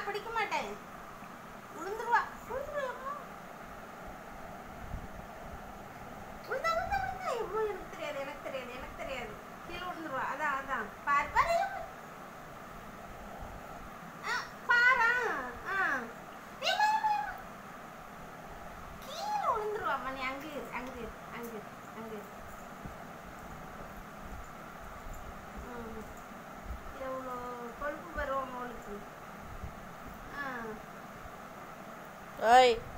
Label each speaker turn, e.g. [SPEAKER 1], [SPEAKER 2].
[SPEAKER 1] பிடிக்க மாட்டேன். விழுந்துருவா விழுந்துருவா விழுந்தா விழுந்தா விழுந்தா எவ்வளோ எனக்கு தெரியாது எனக்கு தெரியாது எனக்கு தெரியாது. கீழே விழுந்துருவா. அதான் அதான் பாரு பாரு பாரா. கீழே விழுந்துருவாம்மா. நீ அங்கே இரு அங்கே இரு அங்கே இரு அங்கே இரு. எவ்வளோ கொழுப்பு வரும் அவளுக்கு.
[SPEAKER 2] ஓய்